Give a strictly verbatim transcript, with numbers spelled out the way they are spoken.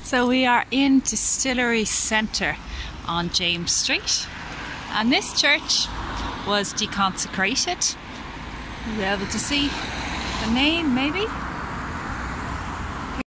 So we are in Distillery Centre on James Street, and this church was deconsecrated. You'll be able to see the name maybe.